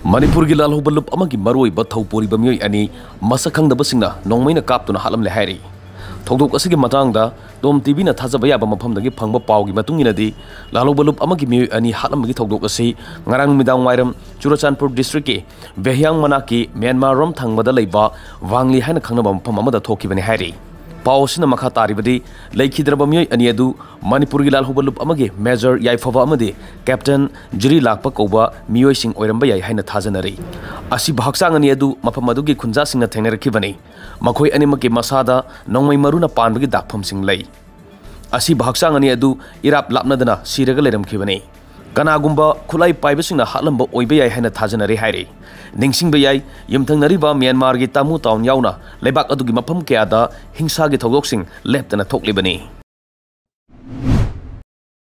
Manipurgi Lalhouba lup amagi maroi bathau pori bamyoi ani masakang da basingna nongmaina Kaptuna Hatlamle hairi thogdok asigi matangda TOMTV na thajaba yaba mafam dagi phangba pawgi matungina di Lalhouba lup amagi myoi ani Hatlamgi thogdok asi ngarang midang wairam Churachandpur district ki Vehyang manaki Myanmar rom thangmada leiba wangli haina khangnaba mafam amada thokibani hairi Pausina makha taribadi leikidraba myoi ani adu Manipurgi Lalhouba lup amagi Major Yaifava amadi Captain Jiri lakpa koba myoi sing oiramba yai haina thajanari asi bhaksang ani adu mafam adugi khunja singna thengnarakibani makhoi animaki masada nongmai maruna panbagi dakpham sing lei asi bhaksang ani adu irap lapnadana siraga leramkhibani kanagumba khulai paibasingna hatlamba oiba yai haina thajanari hairi ningsingba yai yumthangnariba Myanmar gi tamu taun yauna lebak adugi mafam kya da hingsa gi thogdoksing leptana thoklibani